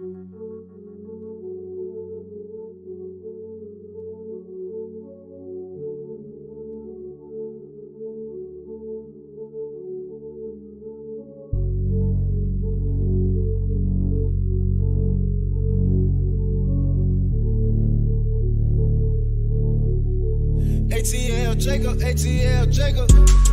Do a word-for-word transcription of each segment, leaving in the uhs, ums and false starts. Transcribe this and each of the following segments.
A T L Jacob, A T L Jacob.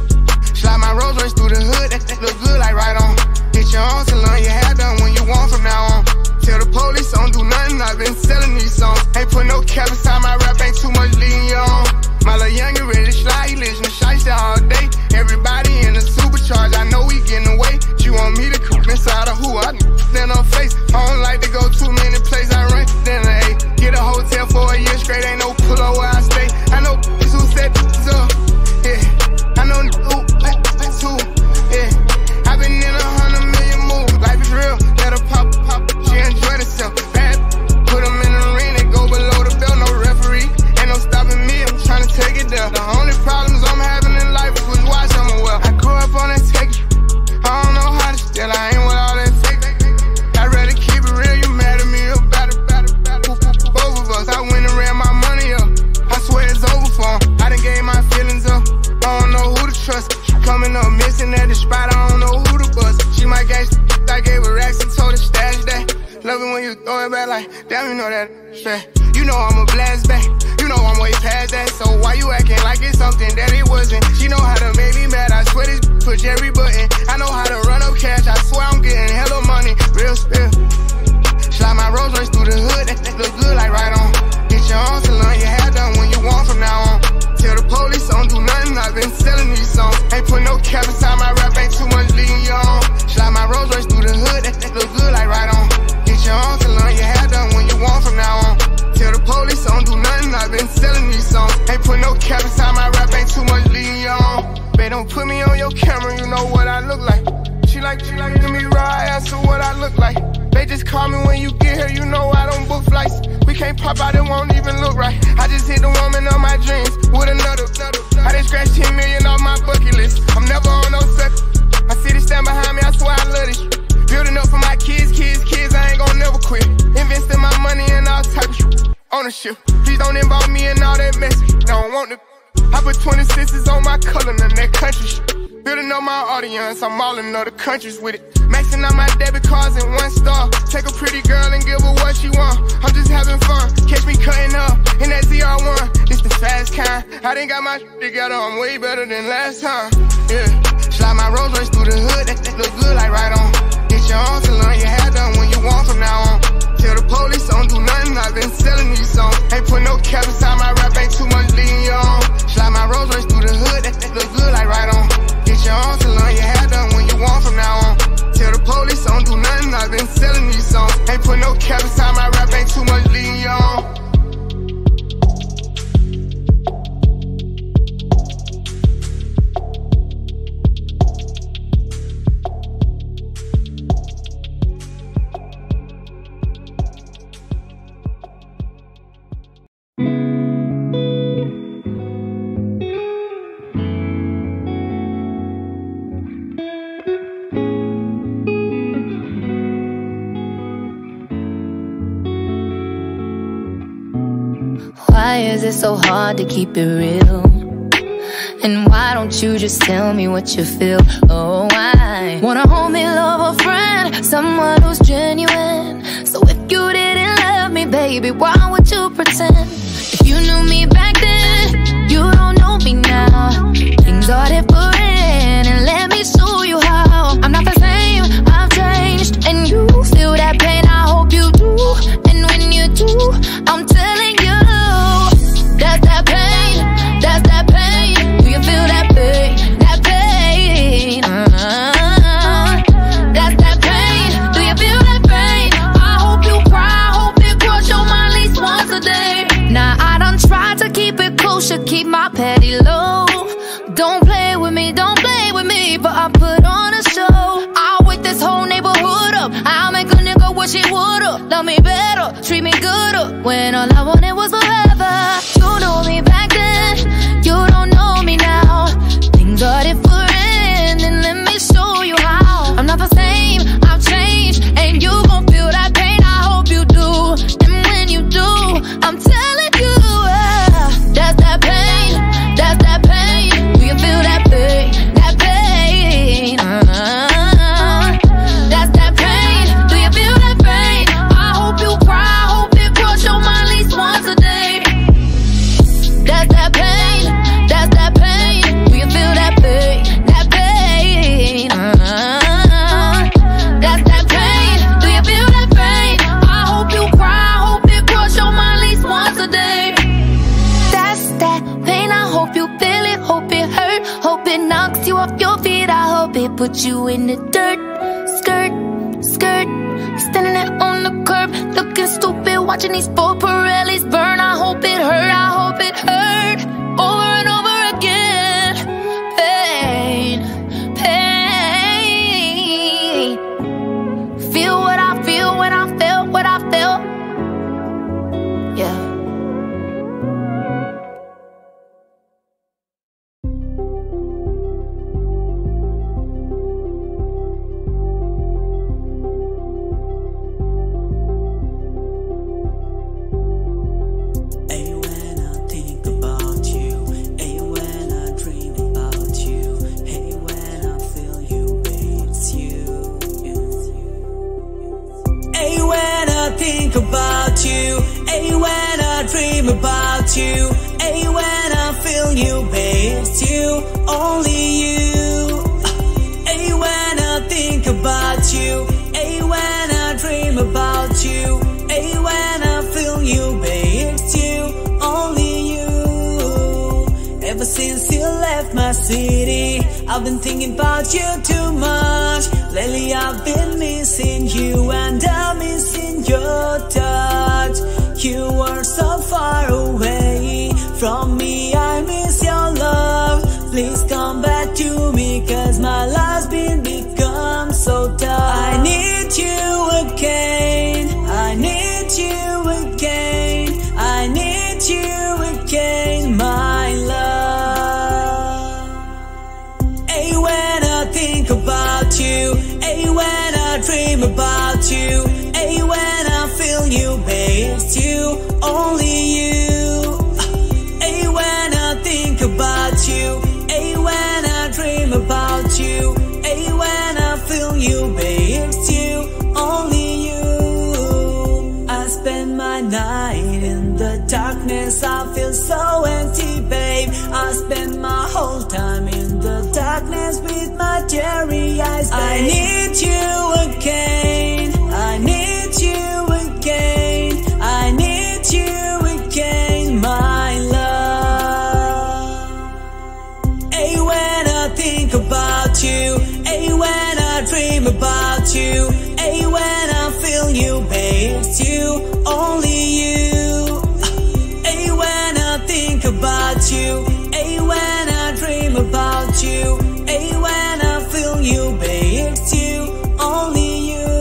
Slide my Rolls Royce through the hood, that, that look good like right on. Get your own salon, your hair done when you want from now on. Tell the police I don't do nothing, I've been selling these songs. Ain't put no cap inside my rap, ain't too much leading you on. My little youngin' ready to slide, he listen to shiesty all day. Everybody in the supercharge, I know we getting away. She want me to come inside of who? I stand on face. I don't like to go too many places, I run then a A. Get a hotel for a year straight, ain't no pull up where I stay. I know who set this up, yeah. I know who, that's who, yeah. I been in a hundred million moves, life is real. Let her pop, pop, she enjoy herself. Bad, put them in the ring, they go below the belt, no referee. Ain't no stopping me, I'm trying to take it there. The only problems I'm having in life is with watch, I'm well. I grew up on that take, I don't know how to steal, I ain't with all that fake. I'd rather keep it real, you mad at me about it, about it, about it. Both of us, I went and ran my money up. I swear it's over for him. I done gave my feelings up. I don't know who to trust. She coming up missing at the spot. I don't know who to bust. She might catch. I gave her racks and told her stash that. Love it when you throw it back like, damn, you know that straight. You know I'm a blast back. You know I'm way past that. So why you acting like it's something that it wasn't? She know how to make me mad. I swear this push every button. I know how to run up cash. I swear I'm getting hella money. Real spill. Slide my Rolls Royce through the hood. That, that look good like right on. Get your own salon, your hair done when you want from now on. Tell the police I don't do nothing, I've been selling these songs. Ain't put no cap inside my rap, ain't too much leading you on. Slide my Rolls Royce through the hood, that, that look good like right on. Get your own salon, your hair done when you want from now on. Tell the police I don't do nothing, I've been selling these songs. Ain't put no cap inside my rap, ain't too much leading you on. Babe, don't put me on your camera, you know what I look like. She like, she like to me raw, ask her what I look like. They just call me when you get here, you know I don't book flights. We can't pop out, it won't even look right. I just hit the woman of my dreams with another, another. I done scratched ten million off my bucket list. I'm never on no sucker. My city stand behind me, I swear I love this. Building up for my kids, kids, kids, I ain't gon' never quit. Investing my money in all type of shit. Ownership, please don't involve me in all that mess. Don't want to. I put twenty-sixes on my color, none that country shit. Building up my audience, I'm all in other countries with it. Maxing out my debit cards in one star. Take a pretty girl and give her what she want. I'm just having fun. Catch me cutting up in that Z R one. It's the fast kind. I done got my shit together. I'm way better than last time. Yeah. Slide my Rolls Royce through the hood. That, that look good like right on. Get your own salon, your hair done when you want from now on. Tell the police I don't do nothing. I've been selling these songs. Ain't put no cap inside my rap. Ain't too much leading you on. Slide my Rolls Royce through the hood. That, that look good like right on. Get your own salon, your hair done when you want from now on. Tell the police I don't do nothing, I've been selling these songs. Ain't put no cap inside my rap, ain't too much leading you on. Why is it so hard to keep it real? And why don't you just tell me what you feel? Oh, I wanna hold me, love a friend, someone who's genuine. So if you didn't love me, baby, why would you pretend? If you knew me back then, you don't know me now. Things are different, and let me show you how. I'm not the same, I've changed, and you feel that pain, I hope you do. And when you do, I'm telling you, that's that pain, that's that pain. Do you feel that pain, that pain? Uh-huh. That's that pain, do you feel that pain? I hope you cry, I hope it cross your mind at least once a day. Now I done tried to keep it kosher, keep my petty low. Don't play with me, don't play with me, but I put on a show. I'll wake this whole neighborhood up, I'll make a nigga wish he would've. Love me better, treat me gooder, when all I wanted was forever. You know me back then, you don't know me now. Things are different, and let me show you how. I'm not the same, I've changed, and you gon' feel that pain. I put you in the dirt. Skirt, skirt, standing there on the curb, looking stupid, watching these four Pirellis burn. I hope it hurt, I hope it hurt, over and over again. Pain, pain. Feel what I feel when I felt what I felt. Yeah. About you, hey, when I dream about you, hey, when I feel you, babe, it's you, only you. Hey, when I think about you, hey, when I dream about you, hey, when I feel you, babe, it's you, only you. Ever since you left my city, I've been thinking about you too much. Lately I've been missing you and I'm missing your touch. You were so far away from me, I miss your love. Please come back to me, cause my life's been become so tough. I need you again, I need you again, I need you again, my love. Hey, when I think about you, hey, when I dream about you, hey, when I feel you, babe, it's you, only you. Hey, when I think about you, hey, when I dream about you, hey, when I feel you, babe, it's you, only you. I spend my night in the darkness, I feel so empty, babe. I spend my whole time in the darkness with my teary eyes, babe. I need you again, I need you again, I need you again, my love. Hey, when I think about you, hey, when I dream about you, hey, when I feel you, babe, it's you, only you. Hey, when I think about you, hey, when I dream about you, hey, when I feel you, babe, it's you, only you.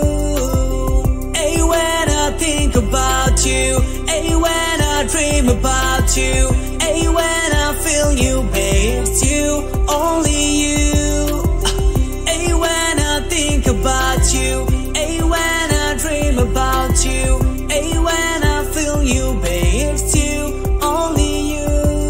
Hey, when I think about you, hey, when I dream about you, hey, when I feel you, babe, it's you, only you. Hey, when I think about you, hey, when I dream about you, hey, when I feel you, babe, it's you, only you.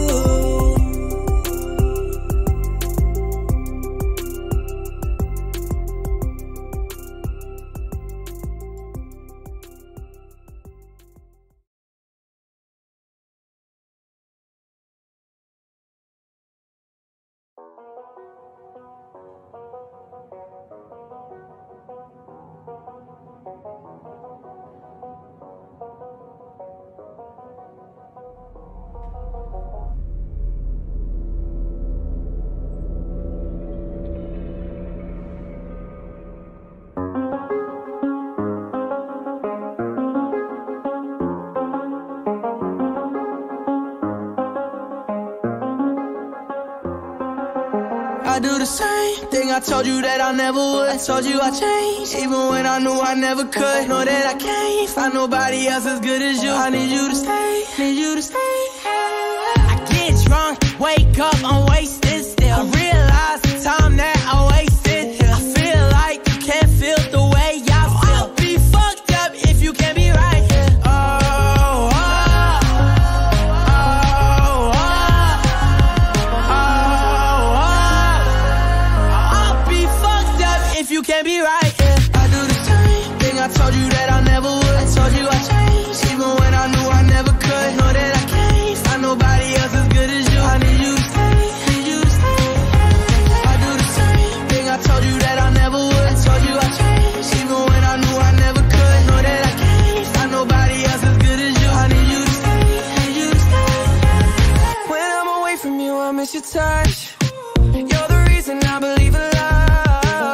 I do the same thing I told you that I never would. I told you I changed, even when I knew I never could. Know that I can't find nobody else as good as you. I need you to stay, need you to stay. I get drunk, wake up, I'm wasted still. I realize the time that I wasted here. I feel like you can't feel the way I feel. I'll be fucked up if you can't be right here. Oh, oh, oh, oh, oh, oh. I'll be fucked up if you can't be right here. I do the same thing I told you that I never would. I told you I changed, even when I knew I never could. Know that I can't find nobody else as good as you. I need you to stay, need you to stay. I do the same thing I told you that I never would. I told you I changed, even when I knew I never could. Know that I can't find nobody else as good as you. I need you to stay, need you to stay. When I'm away from you, I miss your touch. You're the reason I believe in love.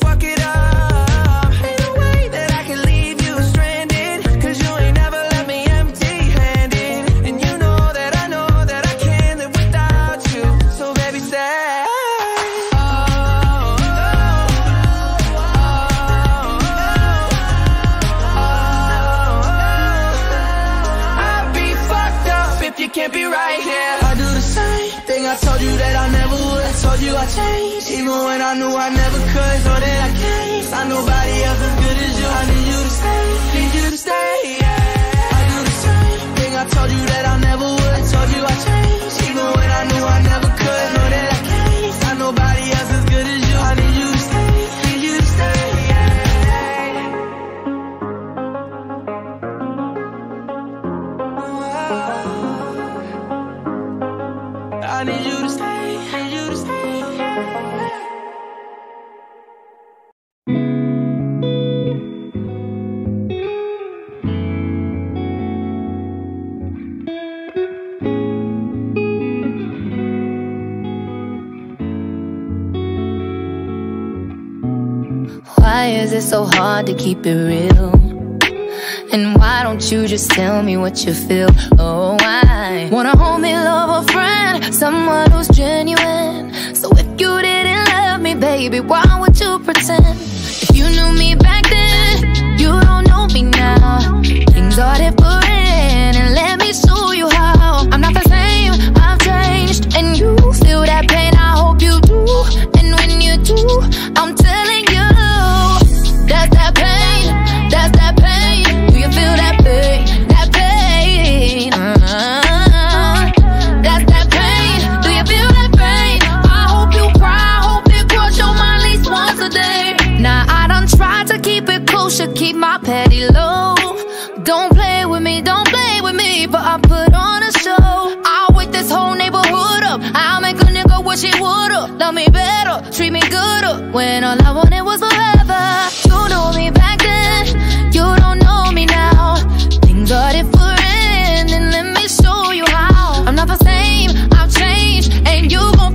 fuck it up. Ain't no way that I can leave you stranded, cause you ain't never left me empty-handed. And you know that I know that I can't live without you. So baby, stay. You can't be right here. I do the same thing I told you that I never would. I told you I changed, even when I knew I never could. Know that I can't find nobody else as good as you. I need you to stay, need you to stay, yeah. I do the same thing I told you that I never would. I told you I changed, even when I knew I never could. Know that I can't find nobody else as good as you. I need you to stay, need you to stay, yeah. I need you to stay, need you to stay. Why is it so hard to keep it real? And why don't you just tell me what you feel? Oh, I wanna homie, love a friend, someone who's genuine. So if you didn't love me, baby, why would you pretend? If you knew me back then, you don't know me now. Things are different, and let me show you how. I'm not the same, I've changed, and you feel that pain, I hope you do. And when you do, I'm telling you, that's that pain, that's that pain. Do you feel that pain, that pain? Uh-huh. That's that pain, do you feel that pain? I hope you cry, I hope it cross your mind at least once a day. Now I done tried to keep it kosher, keep my petty low. Don't play with me, don't play with me, but I put on a show. I'll wake this whole neighborhood up, I'll make a nigga wish he would've. Love me better, treat me gooder, when all I wanted was forever. You know me back then, you don't know me now. Things are different, and let me show you how. I'm not the same, I've changed, and you gon'